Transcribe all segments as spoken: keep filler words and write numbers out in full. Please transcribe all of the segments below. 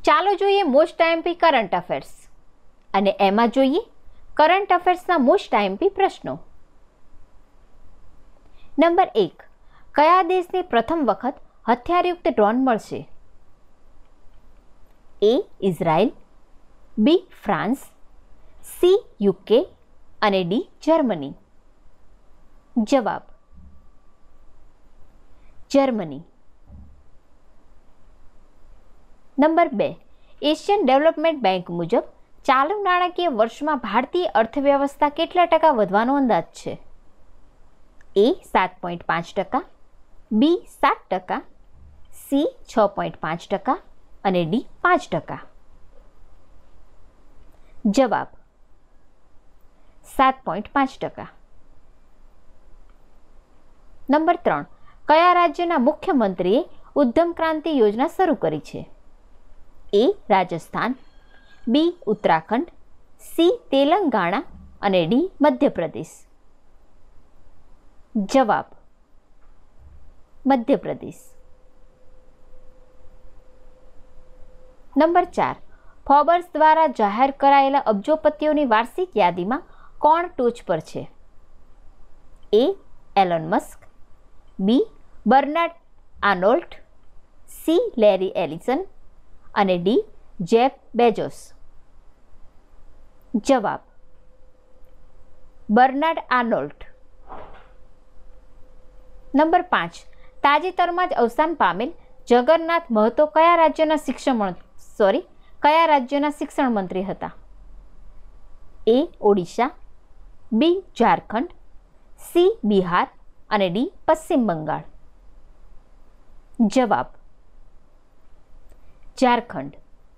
ચાલો જોઈએ most IMP current affairs અને એમાં જોઈએ કરંટ અફેર્સના મોસ્ટ આઈએમપી પ્રશ્નો. નંબર એક, કયા દેશને પ્રથમ વખત હથિયારયુક્ત ડ્રોન મળશે? A Israel, B France, C UK અને ડી જર્મની. જવાબ જર્મની. નંબર બે, એશિયન ડેવલપમેન્ટ બેંક મુજબ ચાલુ નાણાકીય વર્ષમાં ભારતીય અર્થવ્યવસ્થા કેટલા ટકા વધવાનો અંદાજ છે? એ સાત પોઈન્ટ પાંચ ટકા, બી સાત ટકા, સી છ પોઈન્ટ પાંચ ટકા અને ડી પાંચ ટકા. જવાબ સાત પોઈન્ટ પાંચ ટકા. નંબર ત્રણ, કયા રાજ્યના મુખ્યમંત્રીએ ઉદ્યમ ક્રાંતિ યોજના શરૂ કરી છે? A Rajasthan, B Uttarakhand, C Telangana અને ડી મધ્યપ્રદેશ. જવાબ મધ્યપ્રદેશ. નંબર ચાર, ફોર્બ્સ દ્વારા જાહેર કરાયેલા અબજોપતિઓની વાર્ષિક યાદીમાં કોણ ટોચ પર છે? A Elon Musk, B Bernard Arnault, C Larry Ellison અને ડી જેફ બેજોસ. જવાબ બર્નાર્ડ આર્નોલ્ટ. નંબર પાંચ, તાજેતરમાં જ અવસાન પામેલ જગન્નાથ મહતો કયા રાજ્યના શિક્ષણ સોરી કયા રાજ્યના શિક્ષણ મંત્રી હતા? A Odisha, B Jharkhand, C Bihar અને ડી પશ્ચિમ બંગાળ. જવાબ ઝારખંડ.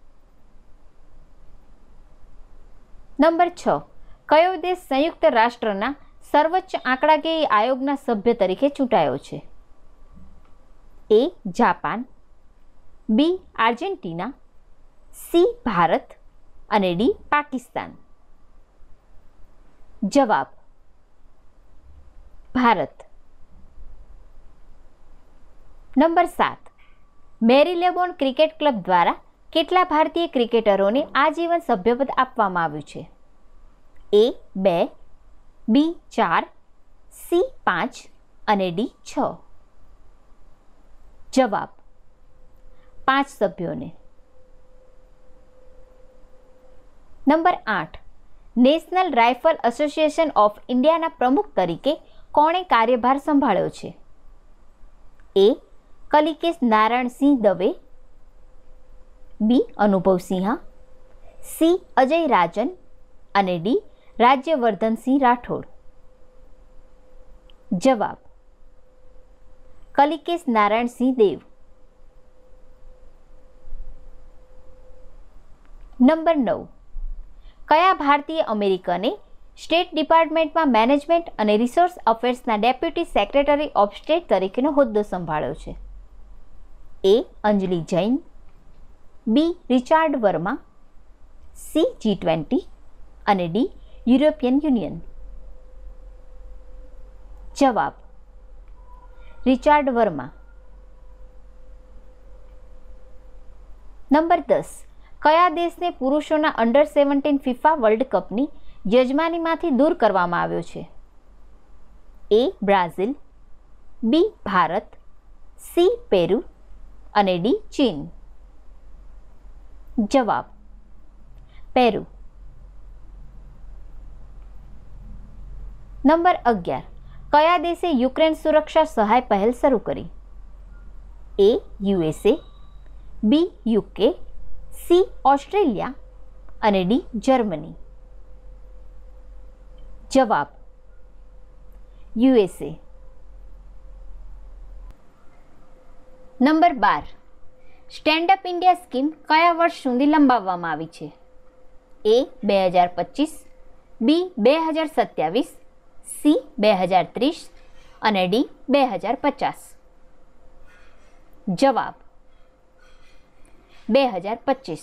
નંબર છ, કયો દેશ સંયુક્ત રાષ્ટ્રના સર્વોચ્ચ આંકડાકીય આયોગના સભ્ય તરીકે ચૂંટાયો છે? A Japan, B Argentina, C Bharat અને ડી પાકિસ્તાન. જવાબ ભારત. નંબર સાત, મેરીલેબોન ક્રિકેટ ક્લબ દ્વારા કેટલા ભારતીય ક્રિકેટરોને આજીવન સભ્યપદ આપવામાં આવ્યું છે? એ બે, બી ચાર, સી પાંચ અને ડી છ. જવાબ પાંચ સભ્યોને. નંબર આઠ, નેશનલ રાઇફલ એસોસિએશન ઓફ ઇન્ડિયાના પ્રમુખ તરીકે કોણે કાર્યભાર સંભાળ્યો છે? એ કલિકેશ નારાયણસિંહ દવે, બી અનુભવ સિંહા, સી અજય રાજન અને ડી રાજ્યવર્ધનસિંહ રાઠોડ. જવાબ કલિકેશ નારાયણસિંહ દેવ. નંબર નવ, કયા ભારતીય અમેરિકને સ્ટેટ ડિપાર્ટમેન્ટમાં મેનેજમેન્ટ અને રિસોર્સ અફેર્સના ડેપ્યુટી સેક્રેટરી ઓફ સ્ટેટ તરીકેનો હોદ્દો સંભાળ્યો છે? A Anjali Jain, B Richard Verma, C G twenty અને ડી યુરોપિયન યુનિયન. જવાબ રિચાર્ડ વર્મા. નંબર દસ, કયા દેશને પુરુષોના અંડર સેવન્ટીન ફિફા વર્લ્ડ કપની યજમાનીમાંથી દૂર કરવામાં આવ્યો છે? A Brazil, B Bharat, C Peru અને ડી ચીન. જવાબ પેરુ. નંબર અગિયાર, કયા દેશે યુક્રેન સુરક્ષા સહાય પહેલ શરૂ કરી? A USA, B UK, C Australia અને ડી જર્મની. જવાબ યુએસએ. નંબર બાર, સ્ટેન્ડ અપ ઇન્ડિયા સ્કીમ કયા વર્ષ સુધી લંબાવવામાં આવી છે? એ બે હજાર પચીસ, બી બે હજાર સત્યાવીસ, સી બે હજાર ત્રીસ અને ડી બે હજાર પચાસ. જવાબ બે હજાર પચીસ.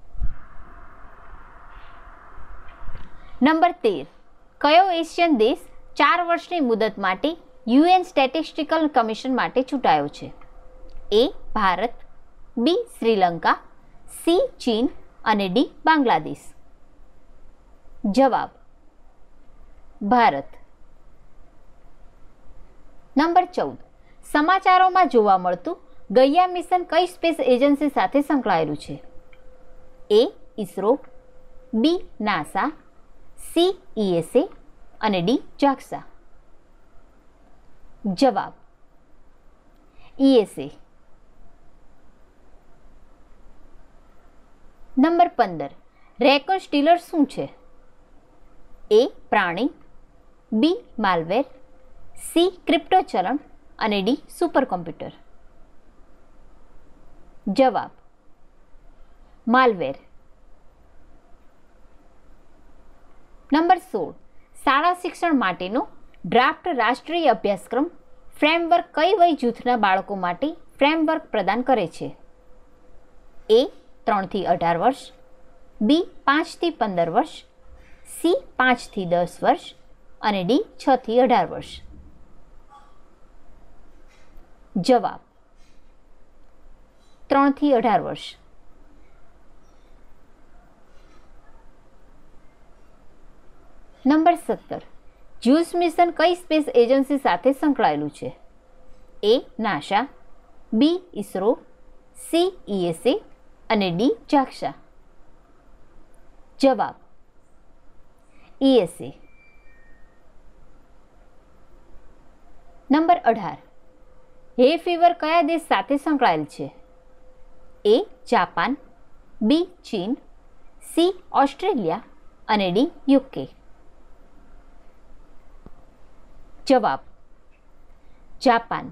નંબર તેર, કયો એશિયન દેશ ચાર વર્ષની મુદત માટે યુએન સ્ટેટિસ્ટિકલ કમિશન માટે ચૂંટાયો છે? A Bharat, B Sri Lanka, C ચીન અને ડી બાંગ્લાદેશ? જવાબ ભારત. નંબર ચૌદ. સમાચારોમાં જોવા મળતું ગૈયા મિશન કઈ સ્પેસ એજન્સી સાથે સંકળાયેલું છે? A ISRO, B NASA, C ESA અને ડી જાક્સા? જવાબ ઈએસએ. નંબર પંદર. રેકોન સ્ટીલર શું છે? એ પ્રાણી, બી માલવેર, સી ક્રિપ્ટો ચલણ અને ડી સુપર કોમ્પ્યુટર? જવાબ માલવેર. નંબર સોળ. શાળા શિક્ષણ માટેનો ડ્રાફ્ટ રાષ્ટ્રીય અભ્યાસક્રમ ફ્રેમવર્ક કઈ વય જૂથના બાળકો માટે ફ્રેમવર્ક પ્રદાન કરે છે? એ ત્રણથી અઢાર વર્ષ, બી પાંચથી પંદર વર્ષ, સી પાંચથી દસ વર્ષ અને ડી છથી અઢાર વર્ષ? જવાબ ત્રણથી અઢાર વર્ષ. નંબર સત્તર. જ્યુસ મિશન કઈ સ્પેસ એજન્સી સાથે સંકળાયેલું છે? A NASA, B ISRO, C ESA અને ડી જાક્સા? જવાબ ઈએસએ. નંબર અઢાર. હે ફીવર કયા દેશ સાથે સંકળાયેલ છે? એ જાપાન, બી ચીન, સી ઓસ્ટ્રેલિયા અને ડી યુકે? જવાબ જાપાન.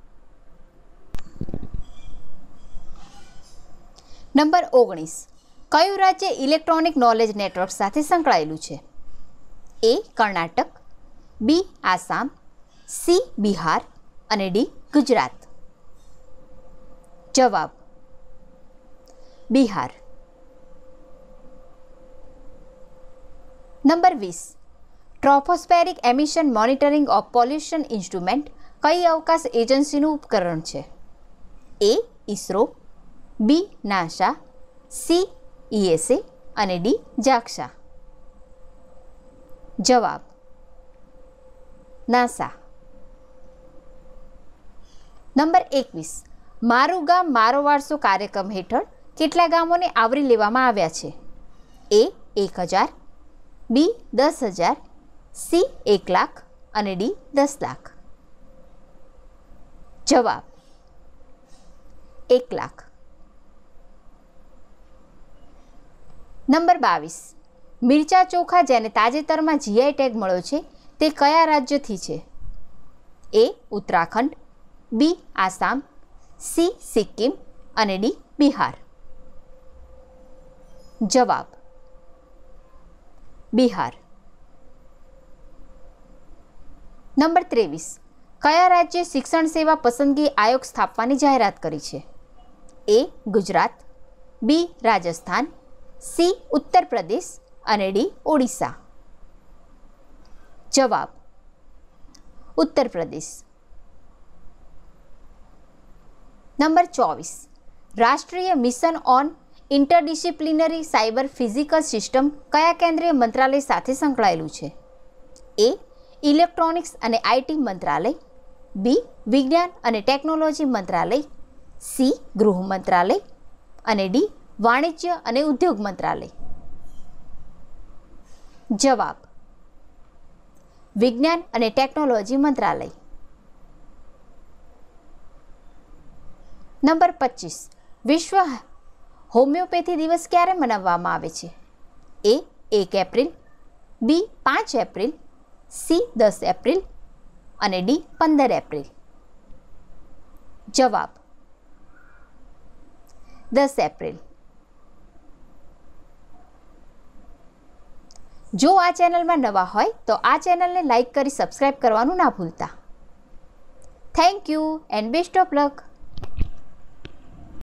નંબર ઓગણીસ. કયું રાજ્ય ઇલેક્ટ્રોનિક નોલેજ નેટવર્ક સાથે સંકળાયેલું છે? A Karnataka, B Assam, C Bihar અને ડી ગુજરાત? જવાબ બિહાર. નંબર વીસ. Tropospheric emission monitoring of pollution instrument કઈ અવકાશ એજન્સીનું ઉપકરણ છે? A ISRO, B NASA, C ESA અને ડી જાક્સા? જવાબ નાસા. નંબર એકવીસ. મારું ગામ મારો વારસો કાર્યક્રમ હેઠળ કેટલા ગામોને આવરી લેવામાં આવ્યા છે? એ એક હજાર, બી દસ હજાર, સી એક લાખ અને ડી દસ લાખ? જવાબ એક લાખ. નંબર બાવીસ. મિરચા ચોખા જેને તાજેતરમાં જીઆઈ ટેગ મળ્યો છે તે કયા રાજ્યથી છે? A Uttarakhand, B Assam, C Sikkim અને ડી બિહાર? જવાબ બિહાર. નંબર ત્રેવીસ. કયા રાજ્યે શિક્ષણ સેવા પસંદગી આયોગ સ્થાપવાની જાહેરાત કરી છે? A Gujarat, B Rajasthan, C Uttar Pradesh અને ડી ઓડિશા? જવાબ ઉત્તર પ્રદેશ. નંબર ચોવીસ. રાષ્ટ્રીય mission on interdisciplinary cyber physical system કયા કેન્દ્રીય મંત્રાલય સાથે સંકળાયેલું છે? એ ઇલેક્ટ્રોનિક્સ અને આઈટી મંત્રાલય, બી વિજ્ઞાન અને ટેકનોલોજી મંત્રાલય, સી ગૃહ મંત્રાલય અને ડી વાણિજ્ય અને ઉદ્યોગ મંત્રાલય? જવાબ વિજ્ઞાન અને ટેકનોલોજી મંત્રાલય. નંબર પચીસ. વિશ્વ હોમિયોપેથી દિવસ ક્યારે મનાવવામાં આવે છે? એ એક એપ્રિલ, બી પાંચ એપ્રિલ, સી દસ એપ્રિલ અને ડી પંદર એપ્રિલ? જવાબ દસ એપ્રિલ. જો આ ચેનલમાં નવા હોય તો આ ચેનલને લાઈક કરી સબસ્ક્રાઈબ કરવાનું ના ભૂલતા. Thank you and best of luck.